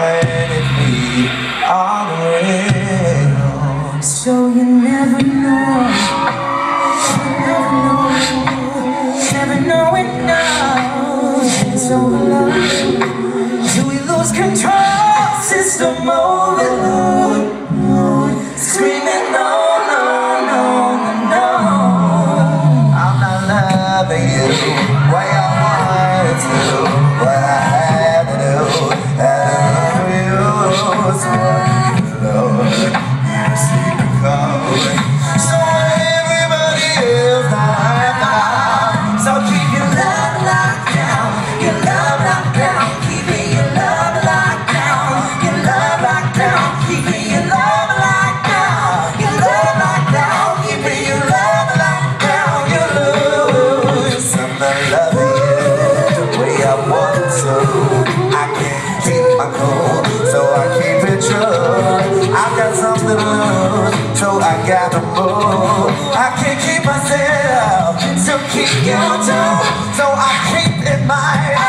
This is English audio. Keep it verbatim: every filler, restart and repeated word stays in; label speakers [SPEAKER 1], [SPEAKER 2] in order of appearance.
[SPEAKER 1] when if we are real.
[SPEAKER 2] So you never know, you never know, you never know it now. It's over, love. Do we lose control? System overload. Screaming no, no, no, no, no.
[SPEAKER 1] I'm not loving you the way I wanted to, what I had to do, had to use what you know. You see me coming, so everybody else died now. So keep your love locked down, your love locked down, keeping your love locked down, your love locked down, keeping your love locked down, your love locked down, keeping your love locked down. You lose, I'm not loving you the way I want to. I can't keep my cool, so I keep it true. I've got something to lose, so I gotta move. I can't keep myself, so keep you too. So I keep in mind